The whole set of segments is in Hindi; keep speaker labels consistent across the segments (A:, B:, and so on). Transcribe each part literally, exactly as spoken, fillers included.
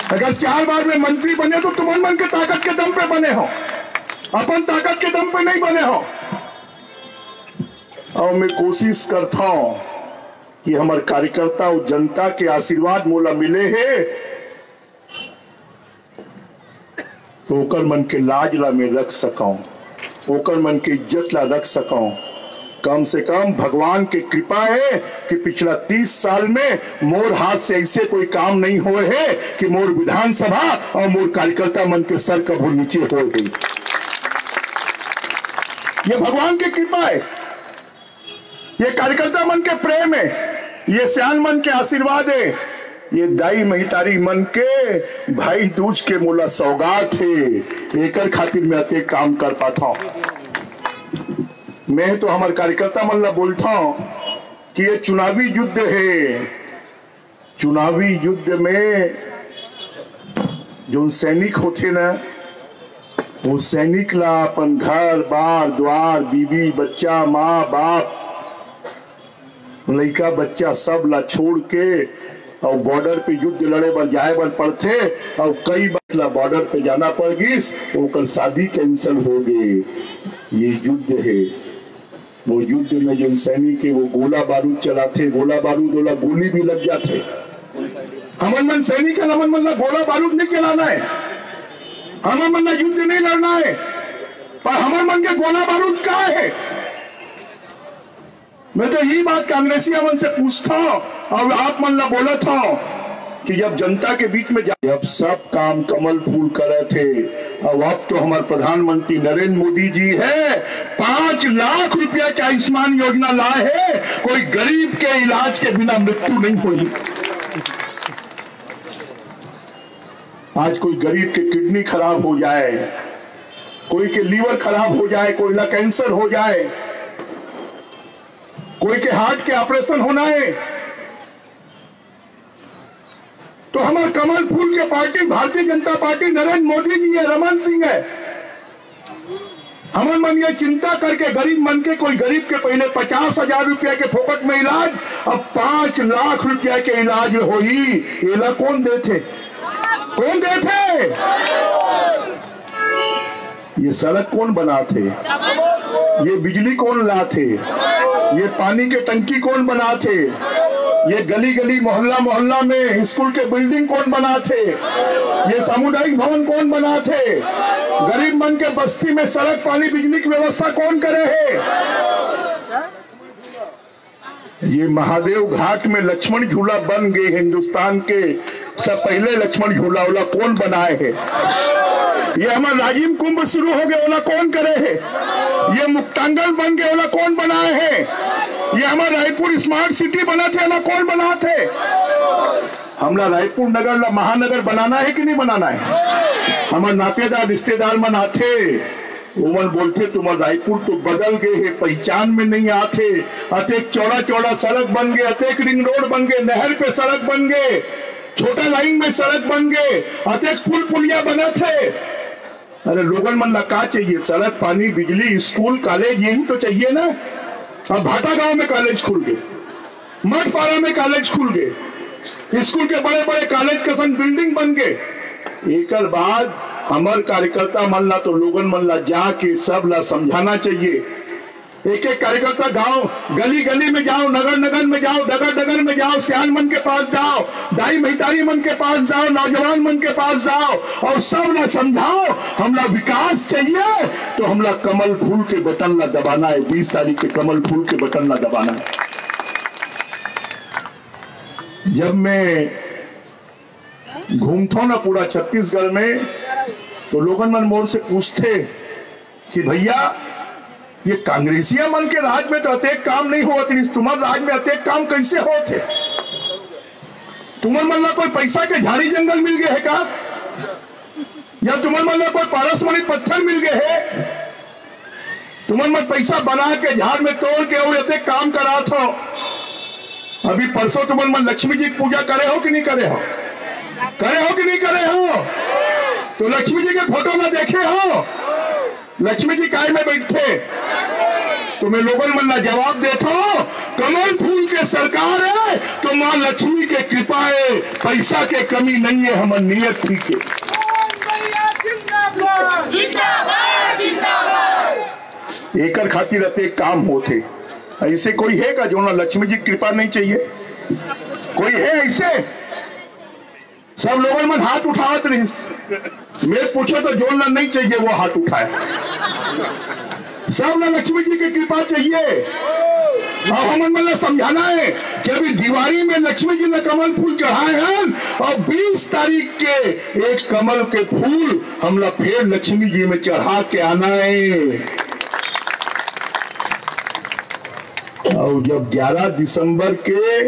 A: अगर चार बार में मंत्री बने तो तुम मन के ताकत के दम पे बने हो, अपन ताकत के दम पे नहीं बने हो। और मैं कोशिश करता हूं कि हमारे कार्यकर्ता और जनता के आशीर्वाद मोला मिले है तो ओकर मन के लाज ला मैं रख सकाऊं, ओकर मन के इज्जत ला रख सकाऊं। कम से कम भगवान की कृपा है कि पिछला तीस साल में मोर हाथ से ऐसे कोई काम नहीं हुए है कि मोर विधानसभा और मोर कार्यकर्ता मन के सर कभी नीचे हो गई। ये भगवान की कृपा है, ये कार्यकर्ता मन के प्रेम है, ये सियान मन के आशीर्वाद है, ये दाई महितारी मन के भाई दूज के मोला सौगात है। एकर खातिर मैं अते काम कर पाता हूं। मैं तो हमारे कार्यकर्ता मन ला बोलता हूं कि ये चुनावी युद्ध है। चुनावी युद्ध में जो सैनिक होते ना, वो सैनिक ला अपन घर बार द्वार बीबी बच्चा माँ बाप लड़का बच्चा सब ला छोड़ के और बॉर्डर पे युद्ध लड़े बर जाए बर पड़ते और कई बार बॉर्डर पे जाना पड़ गई, ओकर शादी कैंसिल हो गए। ये युद्ध है। वो युद्ध में जो सैनिक है वो गोला बारूद चलाते, गोला बारूद वाला गोली भी लग जाते। हमन मन सैनिक है, हमन मन गोला बारूद नहीं चलाना है, हमन मन युद्ध नहीं लड़ना है, पर हमन मन के गोला बारूद क्या है। मैं तो यही बात कांग्रेसी मन से पूछता हूं और आप मन ला बोला था कि जब जनता के बीच में जब सब काम कमल फूल करे थे, और अब तो हमारे प्रधानमंत्री नरेंद्र मोदी जी है पांच लाख रुपया की आयुष्मान योजना लाए है। कोई गरीब के इलाज के बिना मृत्यु नहीं हुई। आज कोई गरीब के किडनी खराब हो जाए, कोई के लीवर खराब हो जाए, कोई ला कैंसर हो जाए, कोई के हार्ट के ऑपरेशन होना है, तो हमारे कमल फूल के पार्टी भारतीय जनता पार्टी नरेंद्र मोदी जी है, रमन सिंह है। हमन मन ये चिंता करके गरीब मन के, कोई गरीब के पहले पचास हजार रुपया के फोकट में इलाज, अब पांच लाख रुपया के इलाज होई। ये कौन देते, कौन देते? ये सड़क कौन बनाते, ये बिजली कौन लाते, ये पानी के टंकी कौन बनाते, ये गली गली मोहल्ला मोहल्ला में स्कूल के बिल्डिंग कौन बनाते, ये सामुदायिक भवन कौन बनाते, गरीब मन के बस्ती में सड़क पानी बिजली की व्यवस्था कौन करे है। ये महादेव घाट में लक्ष्मण झूला बन गए, हिंदुस्तान के सब पहले लक्ष्मण झूला वाला कौन बनाए है। ये हमारा राजीव कुंभ शुरू हो गया वाला कौन करे है। ये मुक्तांगन बन गए वाला कौन बनाए है। ये हमारा रायपुर स्मार्ट सिटी बना थे वाला कौन बना थे। हमारा रायपुर नगर ला महानगर बनाना है कि नहीं बनाना है। हमारे नातेदार रिश्तेदार मन आते, वो बोलते तुम्हारा रायपुर तो बदल गए है, पहचान में नहीं आते। अतेक चौड़ा चौड़ा सड़क बन गए, अतेक रिंग रोड बन गए, नहर पे सड़क बन गए, छोटा लाइन में सड़क बन गए, अतेक पुल पुलिया बने थे। अरे लोगन मन ला का चाहिए, सड़क पानी बिजली स्कूल कॉलेज यही तो चाहिए ना। अब भाटा गांव में कॉलेज खुल गए, मठपारा में कॉलेज खुल गए, स्कूल के बड़े बड़े कॉलेज के संग बिल्डिंग बन गए। एक बाद हमारे कार्यकर्ता मन ला तो लोगन मन ला जाके सब ला समझाना चाहिए। एक एक कार्यकर्ता गांव गली गली में जाओ, नगर नगर में जाओ, डगर डगर में जाओ, सियान मन के पास जाओ, दाई महितारी मन के पास जाओ, नौजवान मन के पास जाओ और सब ना समझाओ हमला विकास चाहिए तो हमला कमल फूल के बटन ला दबाना है। बीस तारीख के कमल फूल के बटन ला दबाना है। जब मैं घूमता हूं ना पूरा छत्तीसगढ़ में तो लोगन मन मोर से पूछते कि भैया ये कांग्रेसिया मन के राज में तो अतेक काम नहीं हुआ, तुम्हारे राज में अतेक काम कैसे होते। तुम्हारे मन ला कोई पैसा के झाड़ी जंगल मिल गए है का, या तुम्हारे मन ला कोई पारसमणि पत्थर मिल गए है। तुम्हारे मन पैसा बना के झाड़ में तोड़ के और अतेक काम करा था। अभी परसों तुम्हारे मन लक्ष्मी जी की पूजा करे हो कि नहीं करे हो, करे हो कि नहीं करे हो। तो लक्ष्मी जी के फोटो में देखे हो, लक्ष्मी जी काय में बैठे, तो मैं लोगन मन ला जवाब देता हूं, कमल फूल के सरकार है तो माँ लक्ष्मी के कृपा है, पैसा के कमी नहीं है, हमर नियत ठीक है। एकर खातिर अते काम होते। ऐसे कोई है का जो ना लक्ष्मी जी की कृपा नहीं चाहिए? कोई है ऐसे? सब लोगों मन हाथ उठावत रही, मैं पूछो तो जो ना नहीं चाहिए वो हाथ उठाए। सब ना लक्ष्मी जी की कृपा चाहिए। और हम मतलब समझाना है कि अभी दिवाली में लक्ष्मी जी ने कमल फूल चढ़ाए हैं और बीस तारीख के एक कमल के फूल हम लोग फिर लक्ष्मी जी में चढ़ा के आना है। और जब ग्यारह दिसंबर के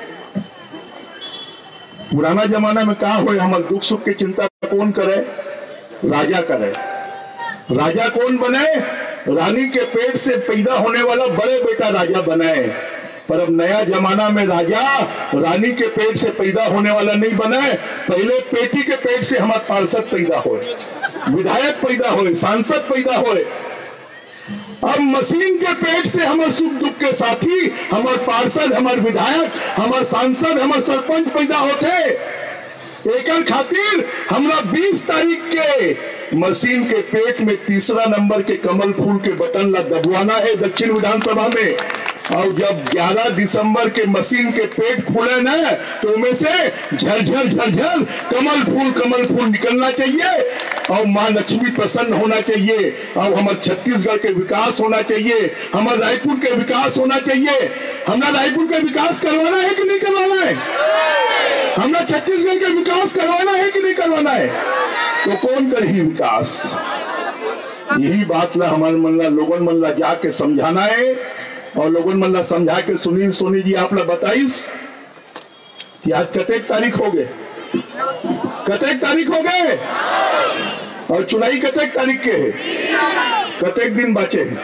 A: पुराना जमाना में कहा हुए हमारे दुख सुख की चिंता कौन करे? राजा करे। राजा कौन बने? रानी के पेट से पैदा होने वाला बड़े बेटा राजा बनाए। पर अब नया जमाना में राजा रानी के पेट से पैदा होने वाला नहीं बने। पहले पेटी के पेट से हमारे पार्षद पैदा हो, विधायक पैदा हो, सांसद पैदा हो। अब मशीन के पेट से हमारे सुख दुख के साथी, हमारे पार्षद, हमारे विधायक, हमारे सांसद, हमारे सरपंच पैदा होते। एकर खातिर हमरा बीस तारीख के मशीन के पेट में तीसरा नंबर के कमल फूल के बटन ला दबवाना है दक्षिण विधानसभा में। और जब ग्यारह दिसंबर के मशीन के पेट खुले ना तो उनमें से झरझर झरझर कमल फूल कमल फूल निकलना चाहिए और माँ लक्ष्मी प्रसन्न होना चाहिए। और हमारे छत्तीसगढ़ के विकास होना चाहिए, हमारे रायपुर के विकास होना चाहिए। हमारा रायपुर का विकास करवाना है कि नहीं करवाना है? हमारा छत्तीसगढ़ का विकास करवाना है कि नहीं करवाना है? तो कौन करे विकास? यही बात ला हमारे मन ला लोगन मन ला जाके समझाना है। और लोगन मन ला समझा के सुनील सोनी जी आप ला बताइस कि आज कतेक तारीख हो गए? कतेक तारीख हो गए? और चुनाई कतेक तारीख के है? कतेक दिन बचे हैं?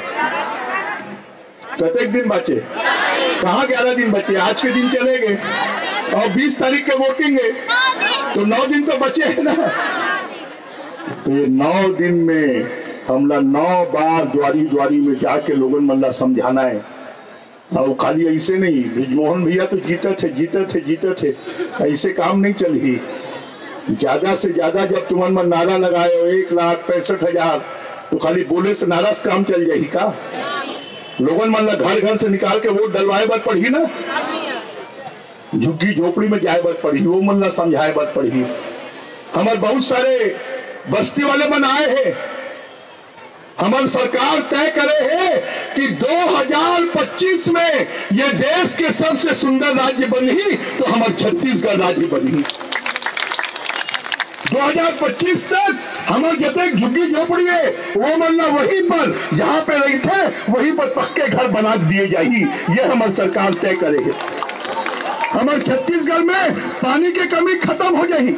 A: कतेक दिन बचे? कहाँ ग्यारह दिन बचे? आज के दिन चले गए और बीस तारीख के वोटिंग है तो नौ दिन तो बचे है ना। तो ये नौ दिन में हमला नौ बार द्वारी द्वारी में जाके लोगन मन ला समझाना है। और खाली ऐसे नहीं, ब्रिजमोहन भैया तो जीते थे जीते थे जीते थे, ऐसे काम नहीं चली। ज्यादा से ज्यादा जब तुमन में नारा लगाए हो एक लाख पैंसठ हजार तो खाली बोले से नारा से काम चल जाही का? लोगन मन ला घर घर से निकाल के वोट डलवाए बात पड़ी ना, झुग्गी झोपड़ी में जाए बात पड़ी, वो मन ला समझाए बात पड़ी। हमारे बहुत सारे बस्ती वाले मन आए हैं, हमारी सरकार तय करे है कि दो हज़ार पच्चीस में ये देश के सबसे सुंदर राज्य बनी तो हमारे छत्तीसगढ़ राज्य बनी। दो हज़ार पच्चीस तक हमारे जितने झुग्गी झोपड़ी है वो मल्ला वहीं पर जहां पे रही थे वहीं पर पक्के घर बना दिए जाएगी। ये हमारी सरकार तय करेगी। हमारे छत्तीसगढ़ में पानी की कमी खत्म हो जाएगी।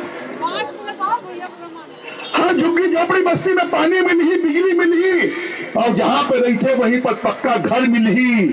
A: हर झुग्गी झोपड़ी बस्ती में पानी मिली, बिजली मिली और जहां पे रही थे वहीं पर पक्का घर मिली।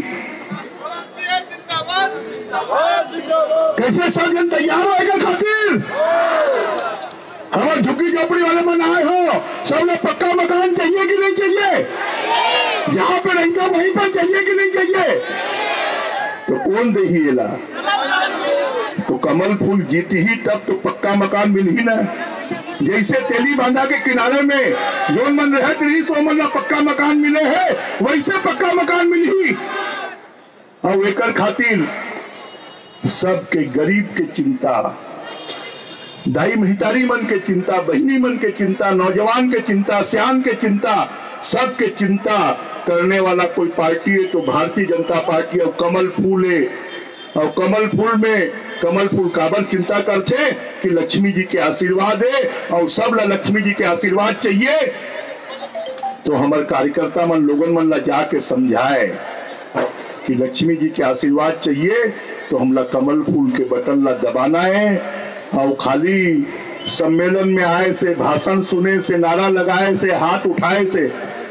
A: कैसे सब जन तैयार होएगा खातिर? हमारे झुग्गी झोपड़ी वाले मन आए हो, सब लोग पक्का मकान चाहिए कि नहीं चाहिए? जहां पे रही था वहीं पर चाहिए कि नहीं चाहिए? तो कौन दे ही ला? तो कमल फूल जीती ही तब तो पक्का मकान मिल ही ना। जैसे तेली बांधा के किनारे में जो मन रहत रही सो मन पक्का मकान मिले है, वैसे पक्का मकान मिली। और एकर खातिर सबके गरीब के चिंता, दाई महितारी मन के चिंता, बहिनी मन के चिंता, नौजवान के चिंता, सियान के चिंता, सबके चिंता करने वाला कोई पार्टी है तो भारतीय जनता पार्टी। और कमल फूल है और कमल फूल में कमल फूल काबर चिंता करते कि लक्ष्मी जी के आशीर्वाद है और सब ला लक्ष्मी जी के आशीर्वाद चाहिए। तो हमारे कार्यकर्ता मन लोगन मन ला जाके समझाए कि लक्ष्मी जी के आशीर्वाद चाहिए तो हम ला कमल फूल के बटन ला दबाना है। और खाली सम्मेलन में आए से, भाषण सुने से, नारा लगाए से, हाथ उठाए से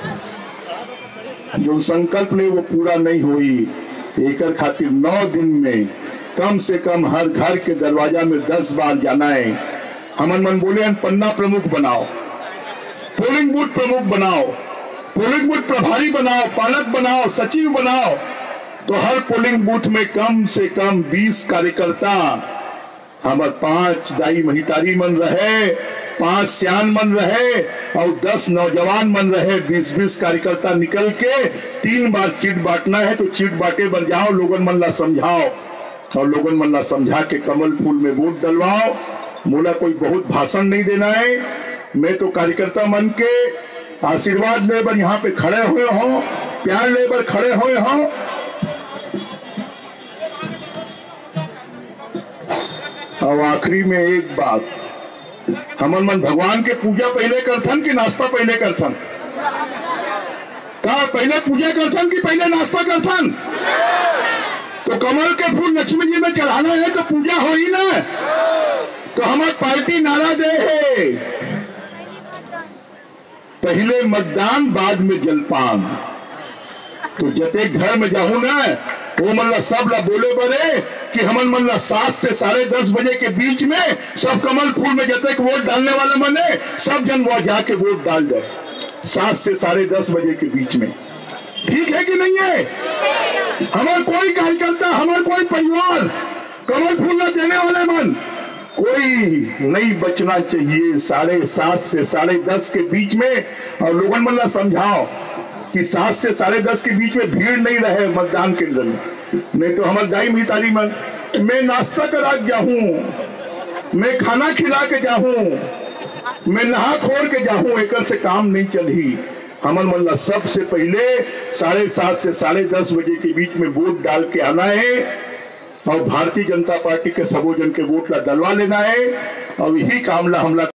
A: जो संकल्प ले वो पूरा नहीं हुई। एकर खातिर नौ दिन में कम से कम हर घर के दरवाजा में दस बार जाना है। हमन मन बोले पन्ना प्रमुख बनाओ, पोलिंग बूथ प्रमुख बनाओ, पोलिंग बूथ प्रभारी बनाओ, पालक बनाओ, सचिव बनाओ, तो हर पोलिंग बूथ में कम से कम बीस कार्यकर्ता, हमारे पांच दाई महितारी मन रहे, पांच सियान मन रहे और दस नौजवान मन रहे, बीस बीस कार्यकर्ता निकल के तीन बार चिट बांटना है, तो चिट बांटे बन जाओ, लोगन मन ला समझाओ और लोगन मन ला समझा के कमल फूल में वोट डलवाओ। मोला कोई बहुत भाषण नहीं देना है, मैं तो कार्यकर्ता मन के आशीर्वाद ले बर यहाँ पे खड़े हुए हो, प्यार ले बर खड़े हुए हो। और आखिरी में एक बात, हमन मन भगवान के पूजा पहले करथन कि नाश्ता पहले करथन? का पहले पूजा करथन कि पहले नाश्ता करथन? तो कमल के फूल लक्ष्मी जी में चढ़ाना है तो पूजा हो ही ना। तो हमारी पार्टी नारा दे है, पहले मतदान बाद में जलपान। तो जते घर में जाऊं ना, वो मल्ला सब ला बोले बरे कि हमन मल्ला सात से साढ़े दस बजे के बीच में सब कमल फूल में जते वोट डालने वाले मने सब जन वहां जाके वोट डाल दे, सात से साढ़े दस बजे के बीच में। ठीक है कि नहीं है? हमारे कोई कार्यकर्ता, हमारे कोई परिवार कमल फूल न देने वाले मन कोई नहीं बचना चाहिए साढ़े सात से साढ़े दस के बीच में। और लोगन मल्ला समझाओ कि सात से साढ़े दस के बीच में भीड़ नहीं रहे मतदान केंद्र में, नहीं तो हमारे दाई मितारी मन मैं नाश्ता करा के जाऊं, मैं खाना खिला के जाऊं, मैं नहा खोर के जाऊं, एक से काम नहीं चली। हमन मल्ला सबसे पहले साढ़े सात से साढ़े दस बजे के बीच में वोट डाल के आना है और भारतीय जनता पार्टी के सबों जन के वोट ला डलवा लेना है और यही काम ला हमला